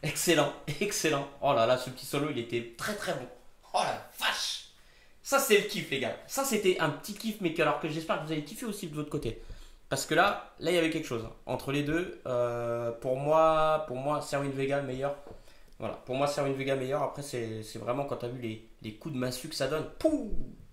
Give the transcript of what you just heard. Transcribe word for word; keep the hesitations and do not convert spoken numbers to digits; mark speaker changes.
Speaker 1: Excellent, excellent. Oh là là, ce petit solo, il était très très bon. Oh la vache. Ça, c'est le kiff, les gars. Ça, c'était un petit kiff, mais que, alors que j'espère que vous avez kiffé aussi de votre côté. Parce que là, là, il y avait quelque chose. Entre les deux, euh, pour moi, pour moi, Serwin Vega meilleur. Voilà, pour moi, Serwin Vega meilleur. Après, c'est c'est vraiment quand tu as vu les, les coups de massue que ça donne. Pouh.